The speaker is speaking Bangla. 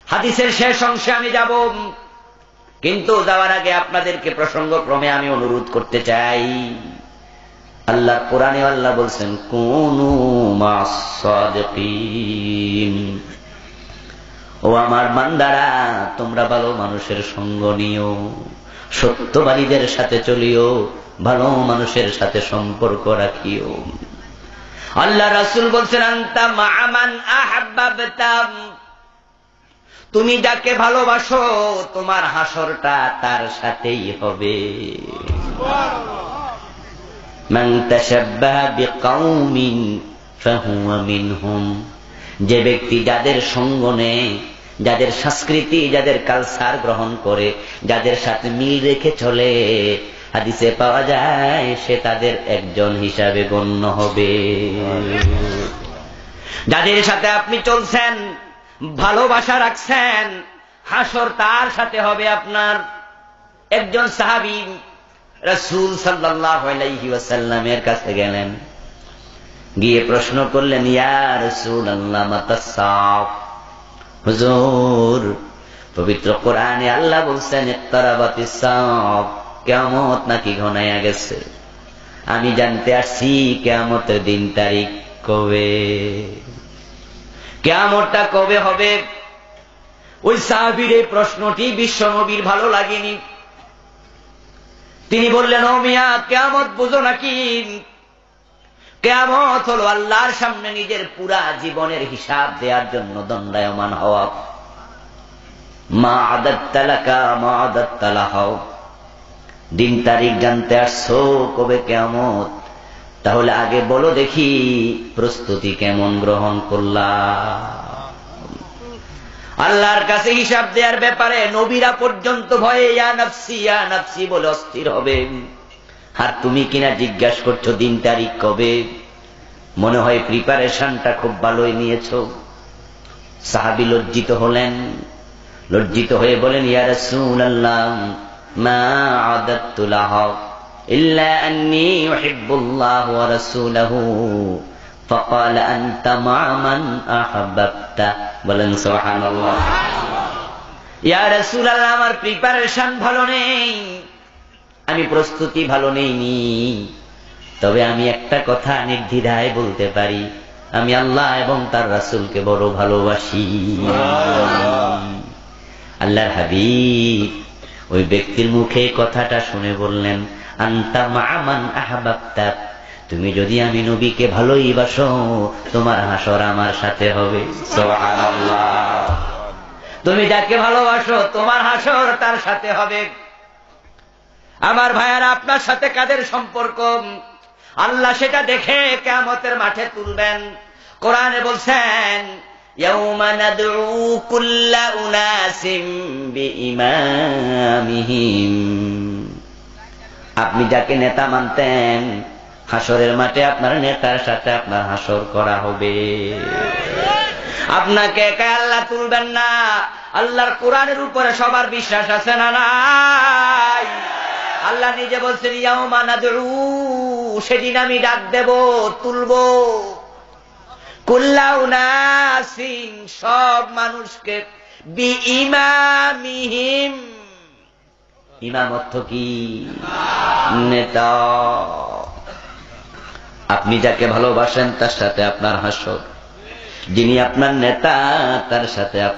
হাদিসের শেষ অংশে আমি যাব, কিন্তু যাওয়ার আগে আপনাদেরকে প্রসঙ্গক্রমে আমি অনুরোধ করতে চাই। আল্লাহ কোরআনে আল্লাহ বলছেন, কুনু মাস সাদিকিন, ও আমার বান্দারা, তোমরা ভালো মানুষের সঙ্গ নিও, সত্যবাদীদের সাথে চলিও, ভালো মানুষের সাথে সম্পর্ক রাখিও। আল্লাহ রাসূল বলছেন, আনতা মা'মান আহাব্বাবতা, তুমি যাকে ভালোবাসো তোমার হাসরটা তার সাথেই হবে। মান তাশাব্বাহা বিকাউমিন ফাহুয়া মিনহুম, যে ব্যক্তি যাদের সঙ্গ নেয়, যাদের সংস্কৃতি, যাদের কালচার গ্রহণ করে, যাদের সাথে মিল রেখে চলে, হাদিসে পাওয়া যায় সে তাদের একজন হিসাবে গণ্য হবে। যাদের সাথে আপনি চলছেন, ভালোবাসা রাখছেন, হাসর তার সাথে হবে আপনার। একজন সাহাবী রাসূল সাল্লাল্লাহু আলাইহি ওয়াসাল্লামের কাছে গেলেন, গিয়ে প্রশ্ন করলেন, ইয়া রাসূলুল্লাহ মাতাস-সাআহ, হুজুর পবিত্র কোরআনে আল্লাহ বলছেন ইক্তারাবাতিস-সাআহ, কিয়ামত নাকি ঘনায়া গেছে, আমি জানতে আসছি কিয়ামতের দিন তারিখ কবে, কিয়ামতটা কবে হবে। ওই সাহাবীর এই প্রশ্নটি বিশ্বনবীর ভালো লাগেনি। তিনি বললেন, ও মিয়া, কিয়ামত বুঝো নাকি? কিয়ামত হলো আল্লাহর সামনে নিজের পুরা জীবনের হিসাব দেওয়ার জন্য দণ্ডায়মান হওয়া। মা আদাত্তা লাকা মা আদাত্তা লাহু, দিন তারিখ জানতে আসছো, কবে কিয়ামত, তাহলে আগে বলো দেখি প্রস্তুতি কেমন গ্রহণ করলা। আল্লাহর কাছে হিসাব দেওয়ার ব্যাপারে নবীরা পর্যন্ত ভয়ে ইয়া নাফসি ইয়া নাফসি বলে অস্থির হবে, আর তুমি কিনা জিজ্ঞাসা করছো দিন তারিখ কবে। মনে হয় প্রিপারেশনটা খুব ভালোই নিয়েছো। সাহাবী লজ্জিত হলেন, লজ্জিত হয়ে বলেন, ইয়া রাসূলুল্লাহ মা আদাত্তু লাহু ইল্লা আন্নী ইউহিব্বুল্লাহ ওয়া রাসূলুহু ফাকাল আনতা মা মান আহাব্বাতা। বলেন সুবহানাল্লাহ। ইয়া রাসূলুল্লাহ, আমার প্রিপারেশন ভালো নেই, আমি প্রস্তুতি ভালো নেইনি, তবে আমি একটা কথা নির্দ্বিধায় বলতে পারি, আমি আল্লাহ এবং তার রাসূলকে বড় ভালোবাসি। আল্লাহর হাবিব ওই ব্যক্তির মুখে কথাটা শুনে বললেন, আনতা মা মান আহাব্বাতা, তুমি যদি আমি নবীকে ভালোই বাসো, তোমার হাসর আমার সাথে হবে। সুবহানাল্লাহ। তুমি যাকে ভালোবাসো তোমার হাসর তার সাথে হবে। আমার ভাইয়ারা, আপনার সাথে কাদের সম্পর্ক আল্লাহ সেটা দেখে কিয়ামতের মাঠে তুলবেন। কোরআনে বলছেন, ইয়াউমা নাদউ কুল্লা উনাসিম বিইমামিহিম, আপনি যাকে নেতা মানতেন, হাসরের মাঠে আপনার নেতার সাথে আপনার হাসর করা হবে। আপনাকে একা আল্লাহ তুলবেন না। আল্লাহর কোরআনের উপরে সবার বিশ্বাস আছে না নাই? আল্লাহ নিজে বলছেন, ইয়াউমা নাদউ, সেদিন আমি ডাক দেব, তুলব, কুল্লা উনাসিন, সব মানুষকে, বিইমামিহিম, ইমাম অর্থ কি? নেতা। আপনি যাকে ভালোবাসেন তার সাথে আপনার হাসর, যিনি আপনার নেতা তার সাথে